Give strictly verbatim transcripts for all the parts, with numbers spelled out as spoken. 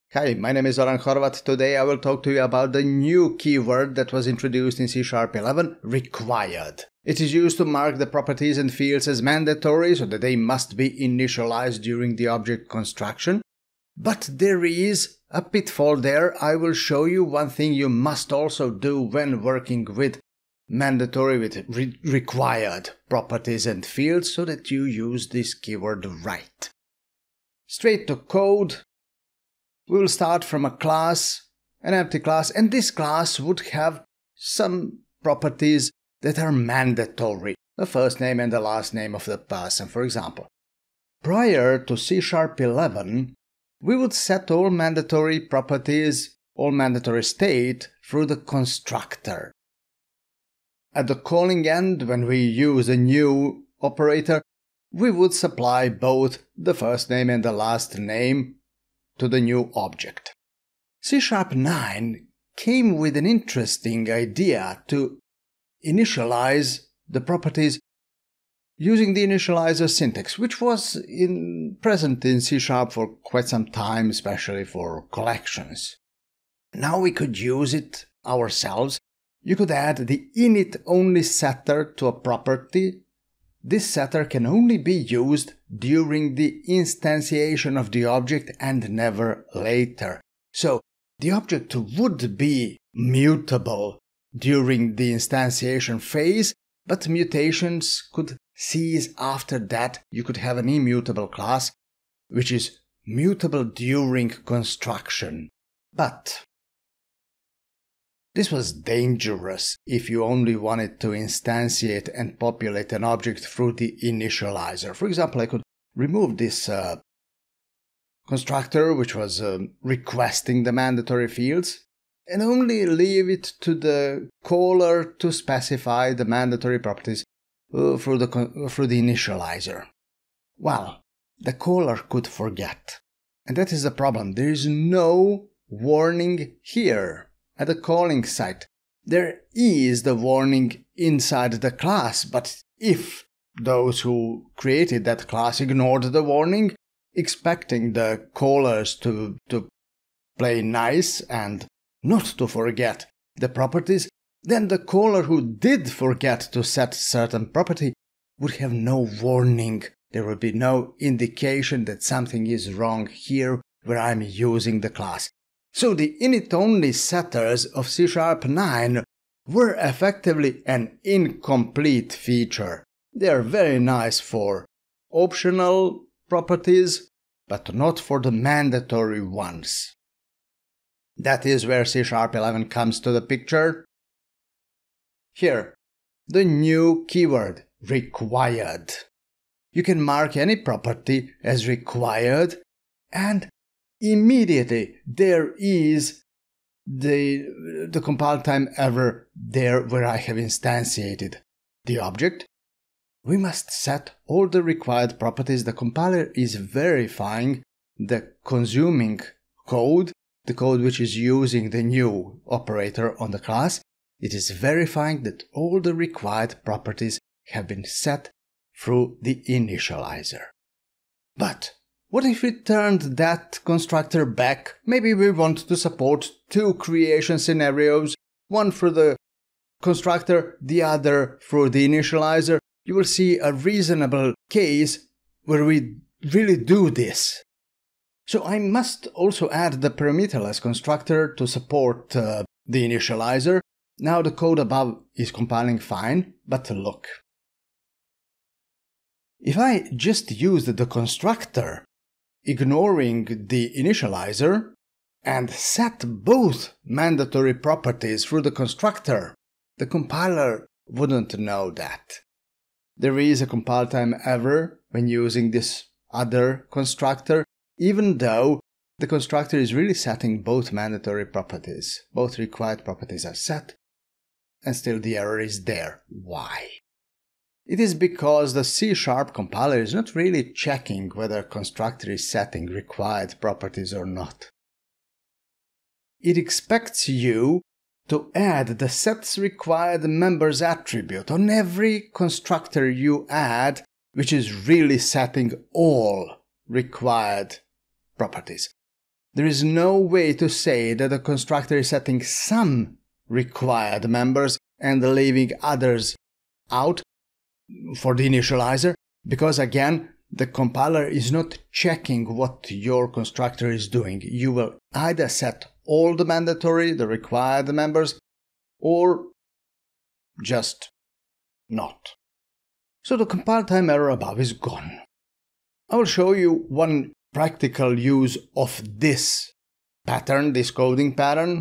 Hi, my name is Zoran. Today I will talk to you about the new keyword that was introduced in C sharp eleven, required. It is used to mark the properties and fields as mandatory so that they must be initialized during the object construction. But there is a pitfall there. I will show you one thing you must also do when working with mandatory, with re required properties and fields so that you use this keyword right. Straight to code. We will start from a class, an empty class, and this class would have some properties that are mandatory. The first name and the last name of the person, for example. Prior to C sharp eleven, we would set all mandatory properties, all mandatory state through the constructor. At the calling end, when we use a new operator, we would supply both the first name and the last name to the new object. C sharp nine came with an interesting idea to initialize the properties using the initializer syntax, which was in, present in C sharp for quite some time, especially for collections. Now we could use it ourselves. You could add the init-only setter to a property. This setter can only be used during the instantiation of the object and never later. So the object would be mutable during the instantiation phase, but mutations could cease after that. You could have an immutable class, which is mutable during construction. But this was dangerous if you only wanted to instantiate and populate an object through the initializer. For example, I could remove this uh, constructor, which was uh, requesting the mandatory fields, and only leave it to the caller to specify the mandatory properties uh, through, the, through the initializer. Well, the caller could forget. And that is the problem. There is no warning here. At the calling site, there is the warning inside the class, but if those who created that class ignored the warning, expecting the callers to, to play nice and not to forget the properties, then the caller who did forget to set certain property would have no warning. There would be no indication that something is wrong here where I'm using the class. So the init-only setters of C sharp nine were effectively an incomplete feature. They are very nice for optional properties, but not for the mandatory ones. That is where C sharp eleven comes to the picture. Here, the new keyword, required. You can mark any property as required, and immediately there is the, the compile time error there where I have instantiated the object. We must set all the required properties. The compiler is verifying the consuming code, the code which is using the new operator on the class. It is verifying that all the required properties have been set through the initializer. But what if we turned that constructor back? Maybe we want to support two creation scenarios, one for the constructor, the other for the initializer. You will see a reasonable case where we really do this. So I must also add the parameterless constructor to support uh, the initializer. Now the code above is compiling fine, but look. If I just used the constructor, ignoring the initializer, and set both mandatory properties through the constructor, the compiler wouldn't know that. There is a compile time error when using this other constructor, even though the constructor is really setting both mandatory properties. Both required properties are set, and still the error is there. Why? It is because the C sharp compiler is not really checking whether constructor is setting required properties or not. It expects you to add the SetsRequiredMembers attribute on every constructor you add, which is really setting all required properties. There is no way to say that the constructor is setting some required members and leaving others out for the initializer, because again, the compiler is not checking what your constructor is doing. You will either set all the mandatory, the required members, or just not. So the compile time error above is gone. I will show you one practical use of this pattern, this coding pattern.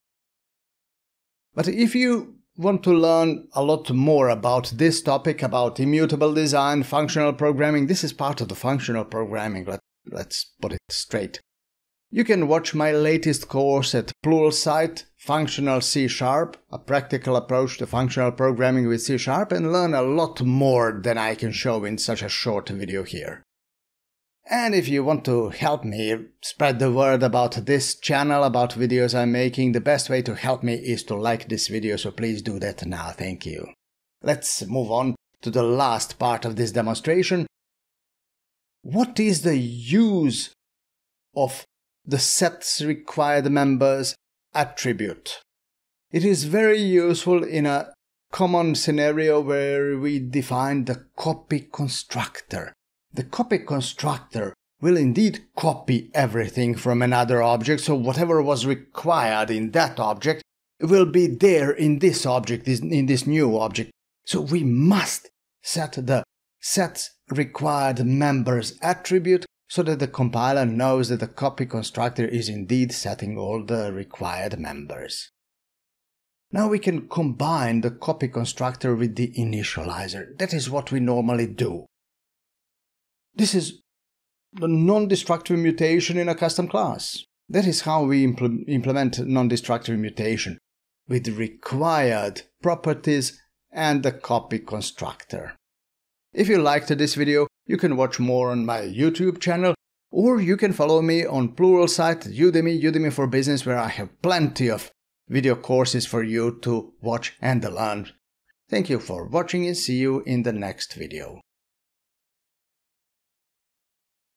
But if you want to learn a lot more about this topic, about immutable design, functional programming, this is part of the functional programming, let, let's put it straight. You can watch my latest course at Pluralsight, Functional C Sharp, a practical approach to functional programming with C Sharp, and learn a lot more than I can show in such a short video here. And if you want to help me spread the word about this channel, about videos I'm making, the best way to help me is to like this video, so please do that now, thank you. Let's move on to the last part of this demonstration. What is the use of the SetsRequiredMembers attribute? It is very useful in a common scenario where we define the copy constructor. The copy constructor will indeed copy everything from another object, so whatever was required in that object will be there in this object, in this new object. So we must set the SetsRequiredMembers attribute so that the compiler knows that the copy constructor is indeed setting all the required members. Now we can combine the copy constructor with the initializer. That is what we normally do. This is the non-destructive mutation in a custom class. That is how we impl- implement non-destructive mutation, with required properties and the copy constructor. If you liked this video, you can watch more on my YouTube channel, or you can follow me on Pluralsight, Udemy, Udemy for Business, where I have plenty of video courses for you to watch and learn. Thank you for watching and see you in the next video.